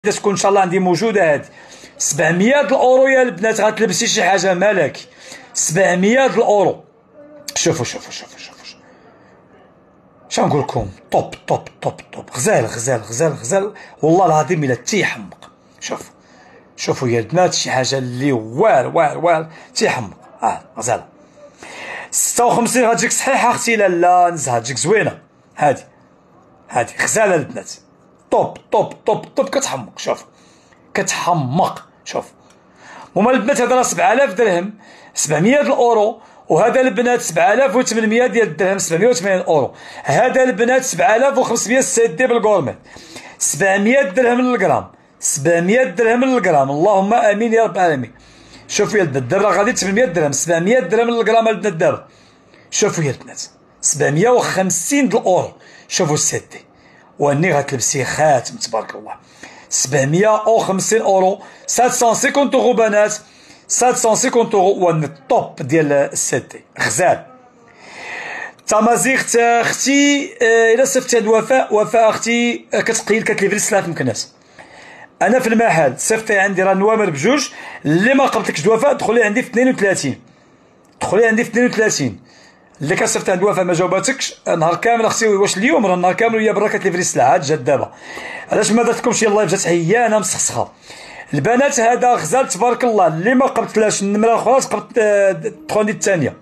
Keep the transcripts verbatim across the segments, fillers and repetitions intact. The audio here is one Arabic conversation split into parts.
تكون ان شاء الله عندي موجوده هذه سبعمية الاورو يا البنات. غتلبسي شي حاجه مالك سبعمية الاورو. شوفوا شوفوا شوفوا شوفوا شنو نقول لكم، طوب طوب طوب طوب غزال غزال غزال غزال والله العظيم الا تيحمق. شوف شوفوا يا البنات شي حاجه اللي وال وال وال تيحمق. اه غزاله ستة وخمسين غتجيك صحيحه اختي. لا لا نزهه تجيك زوينه هادي هادي غزاله البنات. طوب طوب طوب طوب كتحمق. شوف كتحمق. شوف هما البنات هذا راه سبعة آلاف درهم سبعمية الاورو، وهذا البنات سبعة آلاف وثمنمية ديال الدرهم سبعمية وثمانين اورو. هذا البنات سبعة آلاف وخمسمية سيدي بالكورميت سبعمية درهم للغرام سبعمية درهم للغرام. اللهم امين يا رب العالمين. شوفوا يا البنات دابا غادي ثمنمية درهم سبعمية درهم للغرام البنات دابا. شوفوا يا البنات سبعمية وخمسين د الاورو. شوفوا سيدي واني غتلبسي خاتم تبارك الله سبعمية وخمسين اورو سبعمية وخمسين اورو بنات سبعمية وخمسين اورو. وان الطوب ديال السيدي غزال. تمازيغت اختي الى صفتي هاد وفاء وفاء اختي كتقيل كتليفري السلاف مكناس. انا في المحل صفتي عندي راه نوامر بجوج. اللي ما قبلتكش وفاء دخلي عندي في اثنين وثلاثين دخلي عندي في اثنين وثلاثين. اللي كصيفط عند وفاء ما جاوباتكش نهار كامل اختي. واش اليوم راه نهار كامل وهي برا كتليفري السلعه جات دابا. علاش ما درتكمش يلاه جات عيانه مسخسخه البنات. هذا غزال تبارك الله. اللي ما قبلتلاش النمره الاخرى قبلت تخوندي الثانيه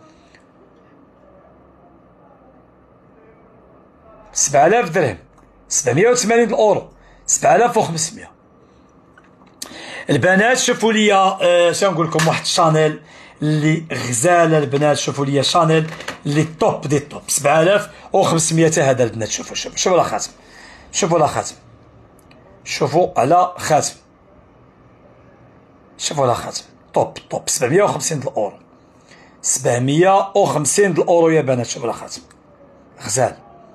سبعة آلاف درهم سبعمية وثمانين الاورو سبعة آلاف وخمسمية. البنات شوفوا لي آه شنو نقول لكم واحد شانيل اللي غزاله البنات. شوفوا لي شانيل اللي توب دي توب سبعة آلاف وخمسمية. هذا البنات شوفوا شوفوا شوفوا على خاتم شوفوا على خاتم شوفوا على خاتم شوفوا على خاتم توب توب سبعمية وخمسين د الاورو سبعمية وخمسين د الاورو يا بنات. شوفوا على خاتم غزال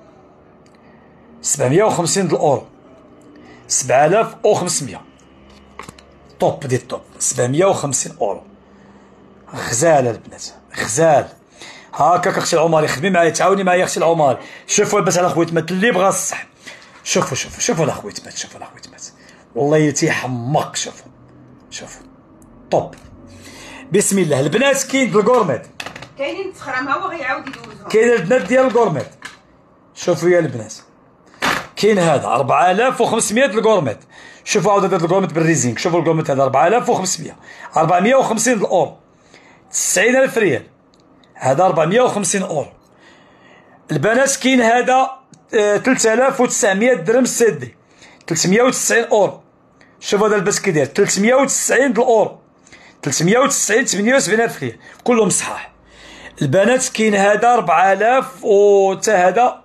سبعمية وخمسين د الاورو سبعة آلاف وخمسمية توب دي توب سبعمية وخمسين اورو غزاله البنات غزال. هاكاك اختي العماري خدمي معايا تعاوني معايا اختي العماري. شوفوا البنات على خويتمات اللي بغى الصح. شوفوا شوفوا شوفوا على خويتمات شوفوا على خويتمات والله تيحمق. شوفوا شوفوا طوب بسم الله. البنات كاين د الكورميت كاينين تخرم هو غيعاود يدوزهم. كاين البنات ديال الكورميت. شوفوا يا البنات كاين هذا أربعة آلاف وخمسمية د الكورميت. شوفوا عاود هذا الكورميت بالريزينغ. شوفوا الكورميت هذا أربعة آلاف وخمسمية أربعمية وخمسين د الاورو تسعين ألف ريال. هذا أربعمية وخمسين اورو. البنات كاين هذا ثلاثة آلاف وتسعمية درهم سيدي ثلاثمية وتسعين اورو. شوفوا هذا البس كي داير ثلاثمية وتسعين د الاورو ثلاثمية وتسعين ثمانية وسبعين ألف ريال كلهم صحاح. البنات كاين هذا أربعة آلاف و حتى هذا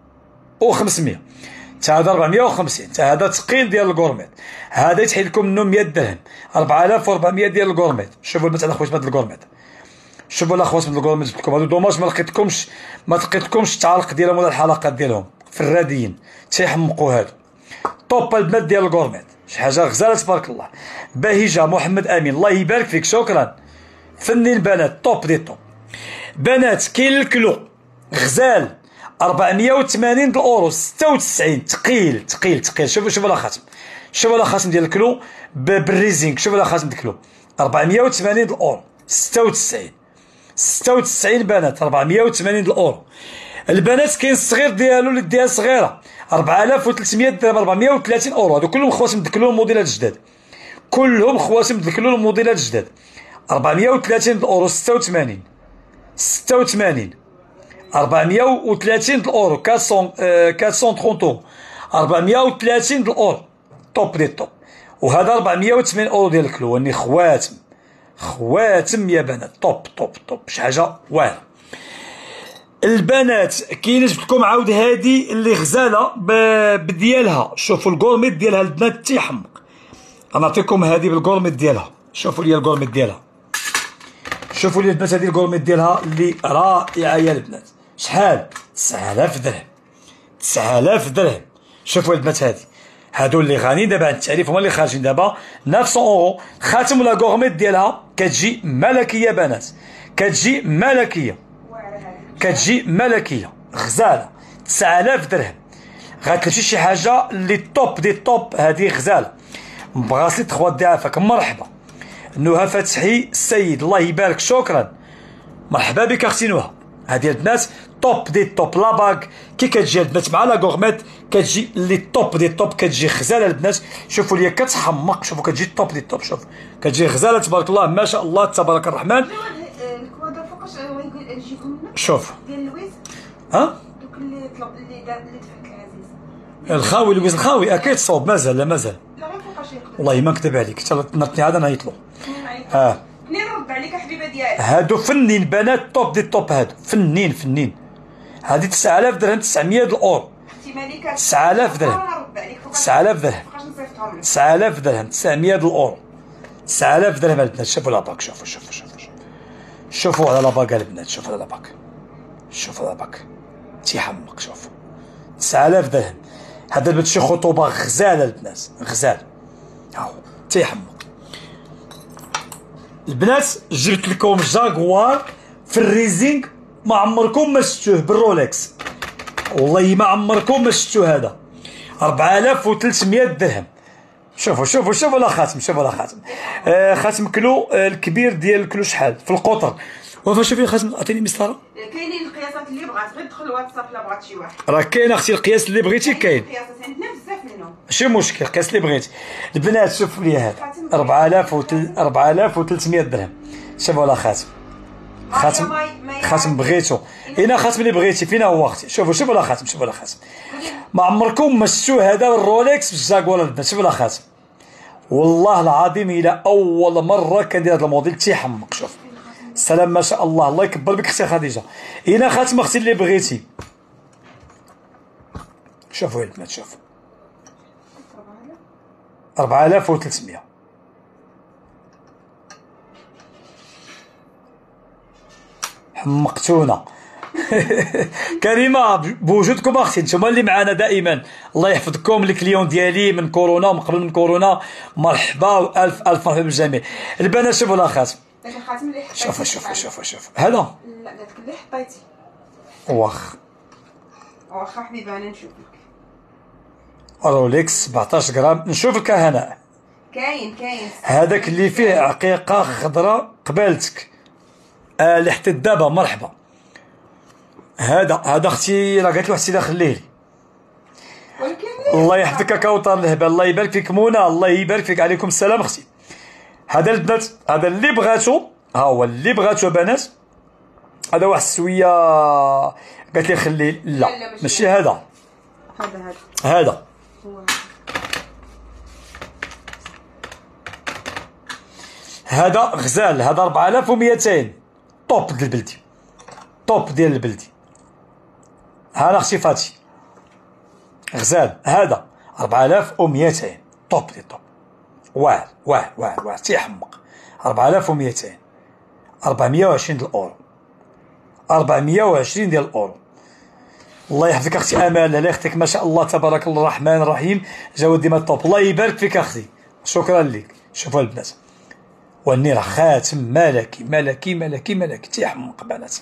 وخمسمية حتى هذا أربعمية وخمسين حتى هذا ثقيل ديال الكورميت. هذا يتحيد لكم منه مية درهم أربعة آلاف وأربعمية ديال الكورميت. شوفوا البنات على خويا هذا الكورميت. شوفوا الاخوات من الكورميت جبت لكم هادو دوماج ما لقيتكمش ما لقيتكمش التعالق ديالهم ولا الحلقات ديالهم في الراديين تيحمقوا. هادو طوب البنات ديال الكورميت شي حاجه غزاله تبارك الله. بهجه محمد امين الله يبارك فيك شكرا فنين بنات طوب دي طوب. بنات كاين الكلو غزال أربعمية وثمانين د الاورو ستة وتسعين ثقيل ثقيل ثقيل. شوفوا شوفوا على خاتم شوفوا على خاتم ديال الكلو بالريزينغ. شوفوا على خاتم ديال الكلو أربعمية وثمانين د الاورو ستة وتسعين ستة وتسعين بنات أربعمية وثمانين د الاورو. البنات كاين الصغير ديالو اللي ديال صغيره أربعة آلاف وثلاثمية درهم أربعمية وثلاثين اورو. هادو كلهم خواتم دكلو الموديلات الجداد كلهم خواتم دكلو الموديلات الجداد أربعمية وثلاثين د الاورو ستة وثمانين ستة وثمانين أربعمية وثلاثين د الاورو أربعمية وثلاثين اورو أربعمية وثلاثين د الاورو طوب دي طوب. وهذا أربعمية وثمانين اورو ديال الكلو. اني خواتم خواتم يا بنات طوب طوب طوب شي حاجه واعره. البنات كاين جبت لكم عاود هادي اللي غزاله بديالها. شوفوا الكورميت ديالها البنات تيحمق. غنعطيكم هادي بالكورميت ديالها. شوفوا لي الكورميت ديالها شوفوا لي البنات هادي الكورميت ديالها اللي رائعه يا البنات. شحال تسعة آلاف درهم تسعة آلاف درهم. شوفوا البنات هادي هادو اللي غانيين دابا عند التعريف هما اللي خارجين دابا تسعمية اورو. خاتم ولا كورميت ديالها كتجي ملكيه بنات كتجي ملكيه كتجي ملكيه غزاله تسعة آلاف درهم. غتلبسي شي حاجه اللي طوب دي طوب. هذه غزاله براسليت تخوا ضعافك. مرحبا نهى فتحي السيد، الله يبارك، شكرا، مرحبا بك اختي نهى. هذه البنات توب دي توب، لا باك كي كتجي البنات مع لا غورميت كتجي لي توب دي توب، كتجي غزاله البنات. شوفوا ليا كتحمق، شوفوا كتجي توب دي توب، شوف كتجي غزاله تبارك الله ما شاء الله تبارك الرحمن. شوف ديال اللويز ها دوك اللي طلب اللي دار اللي دفعت العزيز الخاوي اللويز الخاوي اكيد صوب مازال لا مازال لا غير فوقاش يقدر. والله ما نكذب عليك حتى نطني عاد نعيط له. اه منين نرد عليك حبيبه ديالي؟ هادو فنين بنات توب دي توب، هادو فنين فنين. هادي تسعة آلاف درهم، تسعمية د الاورو، اختي مليكه تسعة آلاف درهم، نرد عليك فوقاش تسعة آلاف درهم، فوقاش نصيفطهم لك. تسعة آلاف درهم، تسعمية د الاورو، تسعة آلاف درهم البنات. شوفوا لاباك، شوفوا شوفوا شوفوا شوفوا على لاباك البنات، شوفوا على لاباك، شوفوا لاباك تيحمق. شوف تسعة آلاف درهم. هذا البنت شي خطوبه غزاله البنات، غزال هاو تيحمق. البنات جبت لكم جاكوار في الريزينغ ما عمركم ما شفتوه بالرولكس، والله ما عمركم ما شفتوه. هذا أربعة آلاف وثلاثمية درهم. شوفوا شوفوا شوفوا لا خاتم، شوفوا لا خاتم، آه خاتم كلو، آه الكبير ديال الكلو شحال في القطر. وفا شوفي خاتم، عطيني مسطره. كاينين القياسات اللي بغات، غير دخل الواتساب لا بغات شي واحد. راه كاين اختي القياس اللي بغيتي كاين، القياسات عندنا بزاف منهم ماشي مشكل، القياس اللي بغيتي. البنات شوفوا لي هذا أربعة آلاف أربعة آلاف وثلاثمية درهم. شوفوا لا خاتم، خاتم خاتم بغيتو، اين خاتم اللي بغيتي فينا هو اختي. شوفوا شوفوا لا خاتم، شوفوا لا خاتم، ما عمركم ما شفتوا هذا الرولكس بالجاكوار البنات. شوفوا لا خاتم، والله العظيم الى اول مره كندير هذا الموديل تيحمق. شوف السلام ما شاء الله، الله يكبر بك اختي خديجه. اين خاتم اختي اللي بغيتي. شوفوا يا البنات، شوفوا أربعة آلاف وثلاثمية. حمقتونا. كريمه بوجودكم اختي، نتوما اللي معنا دائما، الله يحفظكم. الكليون ديالي من كورونا ومن قبل من كورونا، مرحبا والف الف مرحبا بالجميع. البنات شوفوا لا خاتم، داك الخاتم اللي حطيتي. شوفوا شوفوا شوفوا شوفوا هذا لا داك اللي حطيتي. واخ واخا حبيبه انا نشوف لك. رولكس سبعطاش غرام. نشوف لك هنا كاين كاين هذاك اللي فيه عقيقه خضراء قبالتك، آه اللي حتى دابا. مرحبا. هذا هذا اختي راه قالت له حسينه خليه لي. الله يحفظك كوثر الهبه، الله يبارك فيك منى، الله يبارك فيك. عليكم السلام اختي. هذا البنات، هذا اللي بغاتو، ها هو اللي بغاتو بنات. هذا واحد السويه قالت لي خليه، لا ماشي هذا، هذا هذا هذا هذا غزال. هذا أربعة آلاف ومئتين طوب ديال البلدي، طوب ديال البلدي. ها اختي فاتي غزال، هذا أربعة آلاف ومئتين طوب ديال طوب. واعر واعر واعر واعر تيحمق. أربعة آلاف ومئتين، أربعمية وعشرين ديال الاورو، أربعمية وعشرين ديال الاورو. الله يحفظك اختي امال، الله اختك ما شاء الله تبارك الله الرحمن الرحيم، جاود ديما الطوب. الله يبارك فيك اختي، شكرا لك. شوفوا البنات، والنيرة خاتم ملكي ملكي ملكي ملكي تيحمق بنات.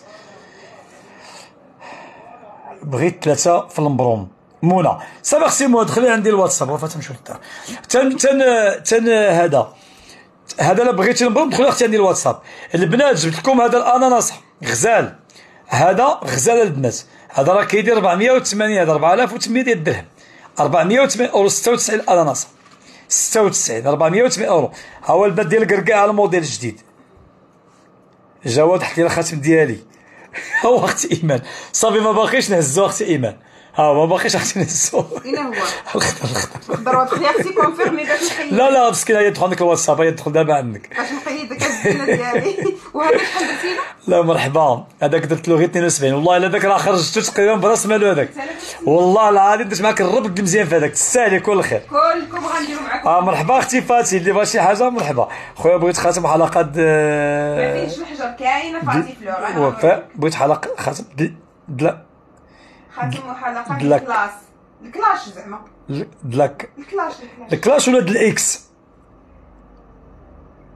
بغيت ثلاثة في المبروم. منى صافي اختي منى دخلي عندي الواتساب وفا تمشيو للدار. تن تن تن هذا هذا الا بغيتي المبروم دخلي اختي عندي الواتساب. البنات جبت لكم هذا الاناناس غزال، هذا غزال البنات. هذا راه كيدير أربعمية وثمانين، هذا أربعة آلاف وثمانمية ديال الدرهم، أربعمية وثمانين اورو، ستة وتسعين الاناناس، ستة وتسعين، أربعمية وثمانين اورو. ها هو البنات ديال الكركاع الموديل الجديد. جواد حكي لي الخاتم ديالي. ها هو اختي ايمان، صافي ما باقيش نهزو اختي ايمان، ها ما باقيش اختي نهزو. اين هو الخضر الخضر ضروري تدخلي اختي كونفيرمي باش نقيد. لا لا مسكينه هي تدخل عندك الواتساب، هي تدخل دابا عندك باش نقيد داك الزينه ديالي. وهذا شحال درتي له؟ لا مرحبا. هذاك درت له غير اثنين وسبعين، والله الا داك راه خرجتو تقريبا براس مالو هذاك، والله العظيم درت معاك الربط مزيان في هذاك، تستاهلي كل خير. كلكم غنديرو معاكم. اه مرحبا اختي فاتي، اللي بغى شي حاجه مرحبا. خويا بغيت خاتم حلقات ما فيهش الحجر، كاينه فاتي فلور. وفاء بغيت حلقه خاتم دل دلا خاتم وحلقه دلك. الكلاس الكلاش زعما دلاك الكلاش الكلاش ولا د الاكس.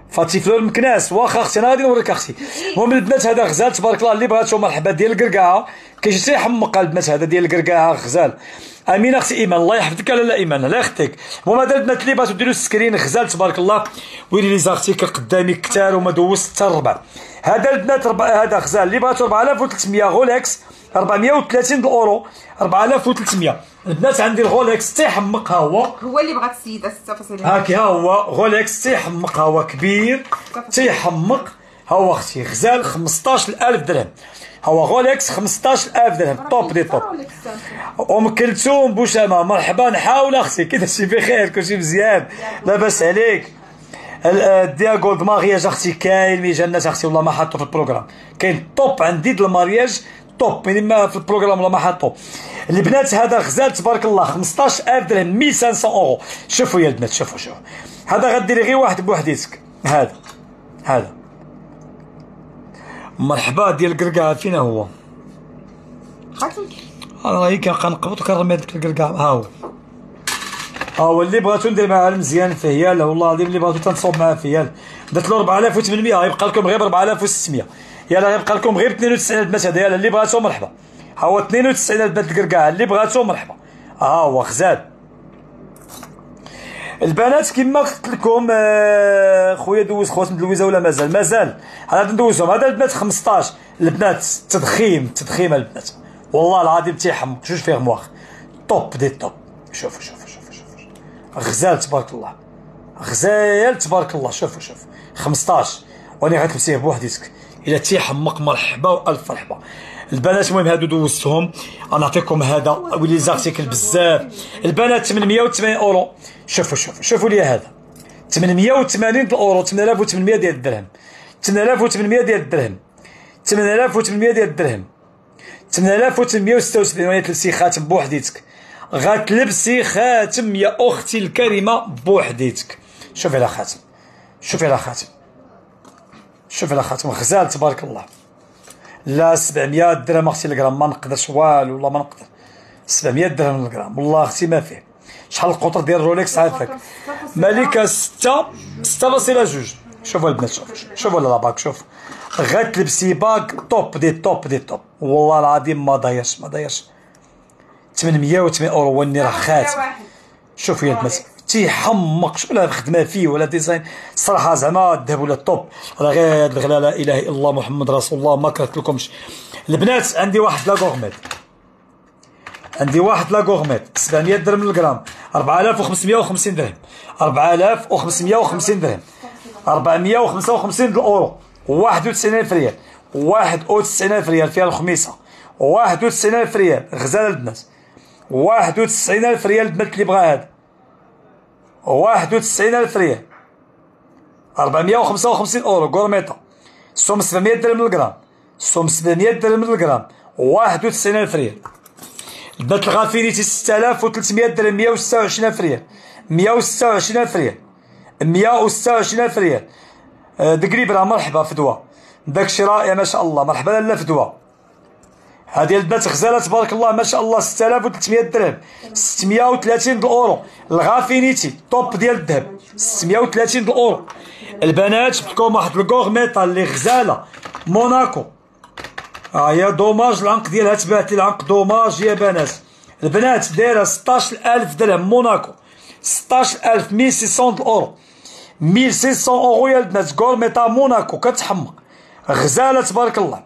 فاتي فلور مكناس. واخا اختي انا غادي نوريك اختي. المهم البنات هذا غزال تبارك الله اللي بغاتو مرحبا ديال الكركاعه كيجي تيحمق البنات هذا ديال الكركاعه غزال. امينه اختي ايمان الله يحفظك لا لا ايمان الله يخطيك. المهم هذا البنات اللي بغاتو ديروا السكرين غزال تبارك الله ويلي لي زاختي قدامي كثار وما دوزت حتى الربع. هذا البنات ربع هذا غزال اللي بغاتو أربعة آلاف وثلاثمية غولكس أربعمية وثلاثين اورو أربعة آلاف وثلاثمية. البنات عندي الغولكس تيحمق ها هو هو اللي بغات السيده ستة فاصلة هاكي ها هو غولكس تيحمق ها هو كبير تيحمق ها هو اختي غزال خمسطاش ألف درهم. ها هو غولكس خمسطاش ألف درهم طوب دي طوب. ام كلثوم بوشامه مرحبا نحاول اختي كي داكشي بخير كلشي مزيان لاباس عليك. دياغو د مارياج اختي كاين ميجانات اختي والله ما حطو في البروغرام كاين طوب عندي د المارياج طوب يعني ما في البروغرام والله ما حطو. البنات هذا غزال تبارك الله خمسطاش ألف درهم مية وخمسمية اورو. شوفوا يا البنات شوفوا شوفوا هذا غديري غير واحد بوحديتك. هذا هذا مرحبا ديال الكركاع فين هو؟ انا راهي كنقبط وكنرمي هذاك الكركاع ها هو ها هو اللي بغاتو ندير معاه مزيان فيال والله العظيم اللي بغاتو تنصوب معاه فيال درت له أربعة آلاف وثمنمية غيبقى لكم غير أربعة آلاف وستمية. يلا غيبقى لكم غير اثنين وتسعين البنات هذا يلا اللي بغاتو مرحبا. ها هو اثنين وتسعين البنات الكركاع اللي بغاتو مرحبا. ها هو غزال. البنات كما قلت لكم آه خويا دوز خوات مدلوزه ولا مازال مازال انا ندوزهم. هذا البنات خمسطاش البنات تضخيم تضخيم البنات والله العظيم تيحمق جوج فيغمواغ طوب دي طوب. شوفوا شوفوا شوفوا شوفوا غزال تبارك الله غزال تبارك الله. شوفوا شوفوا خمسطاش واني غتلبسيه بوحديتك الا تيحمق مرحبا والف مرحبا. البنات المهم هادو دوزتهم انا نعطيكم هذا ولي زارتيكل بزاف. البنات ثمنمية وثمانين اورو. شوفوا شوفوا شوفوا لي هذا ثمنمية وثمانين اورو ثمانية آلاف وثمنمية ديال الدرهم ثمانية آلاف وثمنمية ديال الدرهم ثمانية آلاف وثمنمية ديال الدرهم ثمانية آلاف وثمنمية وستة وسبعين. وهي تلبسي خاتم بوحديتك غتلبسي خاتم يا اختي الكريمه بوحديتك. شوفي على خاتم شوفي على خاتم شوفي على خاتم غزال تبارك الله. لا سبعمية درهم اختي الجرام ما نقدرش والو والله ما نقدر. سبعمية درهم الجرام والله اختي ما فيه. شحال القطر ديال رولكس عافاك مالكه ستة ستة فاصلة جوج. شوفوا البنات شوفوا شوفوا لا باك شوف غتلبسي باك طوب دي طوب دي طوب والله العظيم ما ضايعش ما ضايعش ثمنمية وثمانين اورو واني راه خاتم. شوفوا يا البنات تيحمق شوف لا خدمه فيه ولا ديزاين الصراحه زعما الذهب ولا الطوب راه غير هاد الغلا لا اله الا الله محمد رسول الله ما كرهت لكمش. البنات عندي واحد لا غورميت عندي واحد لا غورميت سبعمية درهم للغرام أربعة آلاف وخمسمية وخمسين درهم أربعة آلاف وخمسمية وخمسين درهم أربعمية وخمسة وخمسين اورو واحد وتسعين ألف ريال واحد وتسعين ألف ريال فيها الخميسه واحد وتسعين ألف ريال غزال البنات واحد وتسعين ألف ريال البنات اللي بغا هذا واحد وتسعين ألف ريال أربعمية وخمسة وخمسين اورو غورميطه السوم سبعمية درهم للغرام السوم سبعمية درهم للغرام واحد وتسعين ألف ريال. البنات الغافينيتي ستة آلاف وثلاثمية درهم مية وستة وعشرين ألف ريال مية وستة وعشرين ألف ريال مية وستة وعشرين ألف ريال. دقريب راه مرحبا فدوى داكشي رائع ما شاء الله مرحبا لاله فدوى. هذه البنات غزاله تبارك الله ما شاء الله ستة آلاف وثلاثمية درهم ستمية وثلاثين اورو الغافينيتي طوب ديال الذهب ستمية وثلاثين اورو. البنات جبت لكم واحد الكورميطه اللي غزاله موناكو. اه يا دوماج العنق ديالها تبعت لي العنق دوماج يا بنات. البنات دايره ستطاش ألف درهم موناكو ستطاش ألف مية وستمية اورو مية وستمية اورو يا البنات كورميطه موناكو كتحمق غزاله تبارك الله.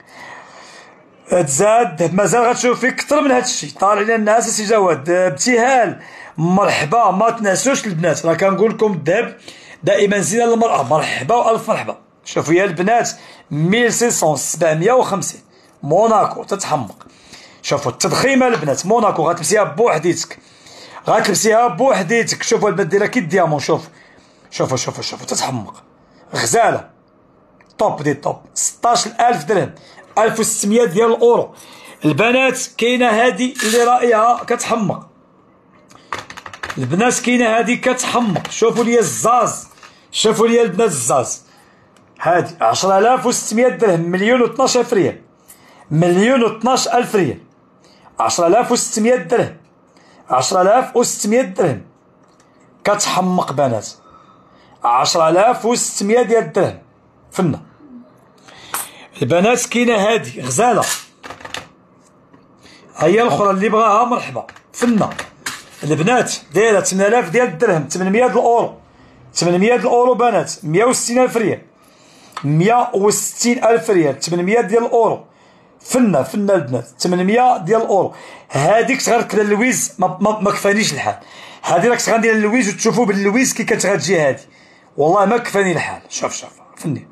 تزاد مازال غتشوف فيك اكثر من هذا الشيء طالع لنا الناس سي جواد ابتهال مرحبا ما تنسوش البنات راه كنقول لكم الذهب دائما زينه للمراه مرحبا والف مرحبا. شوفوا يا البنات مية وستمية سبعمية وخمسين موناكو تتحمق. شوفوا التضخيمه البنات موناكو غتلبسيها بوحديتك غتلبسيها بوحديتك. شوفوا البنات ديالها كي الديامون شوف شوفوا شوفوا شوفوا تتحمق غزاله طوب دي طوب ستطاش ألف درهم ألف وستمية ديال الاورو. البنات كاينه هذه اللي رائعه كتحمق البنات كاينه هذه كتحمق. شوفوا لي الزاز شوفوا لي البنات الزاز هذه عشرة آلاف وستمية درهم مليون واثناش ألف ريال مليون واثناش ألف ريال عشرة آلاف وستمية درهم عشرة آلاف وستمية درهم كتحمق بنات عشرة آلاف وستمية ديال الدرهم فنه. البنات كاينه هادي غزاله، هي الاخرى اللي بغاها مرحبا فنه. البنات دايره ثمانية آلاف ديال الدرهم، ثمنمية د الاورو، ثمنمية د الاورو بنات، مية وستين ألف ريال، مية وستين ألف ريال، ثمنمية ديال الاورو فنه فنه البنات، ثمنمية ديال الاورو. هذيك تغركب اللويز ما, ما, ما كفانيش الحال، هذه راك غندير اللويز وتشوفوا باللويز كي كتغتجي هذه، والله ما كفاني الحال. شوف شوف فني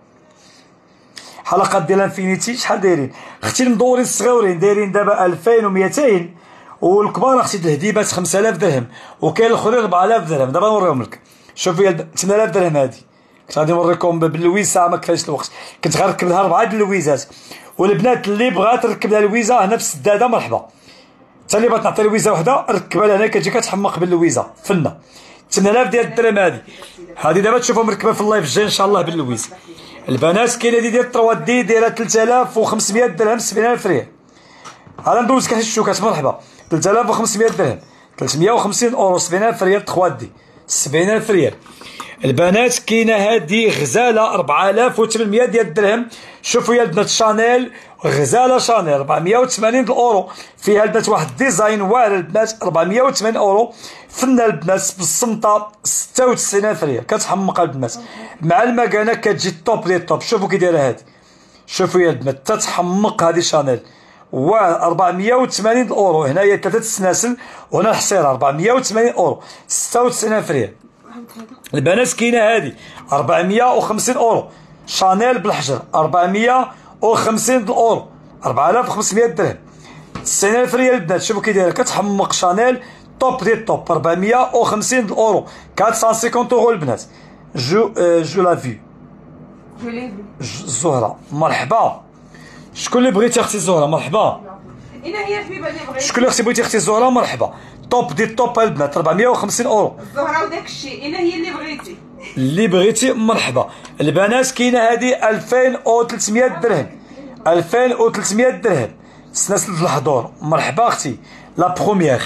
حلقات ديال انفينيتي شحال دايرين اختي المدورين الصغيورين دايرين دابا ألفين ومئتين، والكبار اختي الهديبات خمسة آلاف درهم، وكاين الاخرين أربعة آلاف درهم. دابا نوريهم لك. شوفوا يا ثمانية آلاف درهم هذه، كنت غادي نوريكم باللويز ساعه ما كفاش الوقت، كنت غنركب لها اربعه د اللويزات. والبنات اللي بغات تركب لها لويزه هنا في السداده مرحبا، حتى اللي بغات نعطي لويزه وحده ركبها لها هنا كتجي كتحمق باللويزه فنه. ثمانية آلاف ديال الدرهم هذه، هذه دابا تشوفها مركبه في اللايف الجاي ان شاء الله باللويز. البنات كاينه دي ديال ثلاثة دي دايره ثلاثة آلاف وخمسمية درهم، سبعين ألف ريال. هذا ندوز كاع الشوكات مرحبا، ثلاثة آلاف وخمسمية درهم، ثلاثمية وخمسين اورو، سبعين ألف ريال ثلاثة دي، سبعين ألف ريال. البنات كاينه هذه غزاله أربعة آلاف وثمنمية ديال الدرهم. شوفوا يا البنات شانيل غزاله شانيل أربعمية وثمانين اورو، فيها البنات واحد الديزاين واعر البنات، أربعمية وثمانين اورو فنه البنات بالصمته، ستة وتسعين ألف ريال كتحمق البنات مع المكانه كتجي الطوب ديال الطوب. شوفوا كي دايره هذه، شوفوا يا البنات تتحمق هذه شانيل واعر أربعمية وثمانين اورو. هنايا ثلاثه السناسل وهنا الحصيره أربعمية وثمانين اورو، ستة وتسعين ألف ريال. البنات كاينه هذه أربعمية وخمسين اورو شانيل بالحجر، أربعمية وخمسين اورو، أربعة آلاف وخمسمية درهم، تسعين ألف ريال البنات. شوفوا كي دايره كتحمق شانيل طوب ديال الطوب، أربعمية وخمسين اورو، أربعمية وخمسين اورو البنات. جو آه جو لا في جو لي في الزهره مرحبا. شكون اللي بغيتي اختي الزهره مرحبا؟ اين هي الحبيبه اللي بغيتي؟ شكون اللي اختي بغيتي اختي الزهره مرحبا. طوب ديال الطوب البنات أربعمية وخمسين اورو الزهره وداك الشيء. اين هي اللي بغيتي؟ اللي بغيتي مرحبا. البنات كاينه هذه ألفين وثلاثمية درهم، ألفين وثلاثمية درهم، سلسله الحضور مرحبا اختي. لا بروميير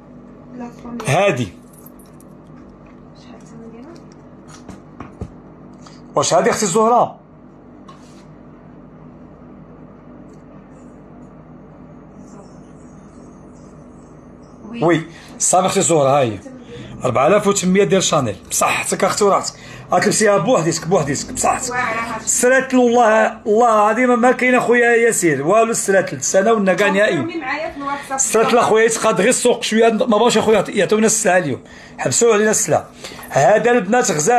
هذه واش هذه اختي الزهره؟ وي صافي اختي الزهره ها هي أربعة آلاف وثمنمية ديال شانيل بصحتك اختي وراسك، غتلبسيها بوحديتك بوحديتك بصحتك. السلاتل والله الله العظيم ما كاين اخويا ياسير والو، السلاتل سنه ونا كاع نهائي. السلاتل اخويا يتقاد غير السوق شويه، ما بغاوش اخويا يعطيونا السلعه اليوم، حبسوا علينا السلعه. هذا البنات غزال.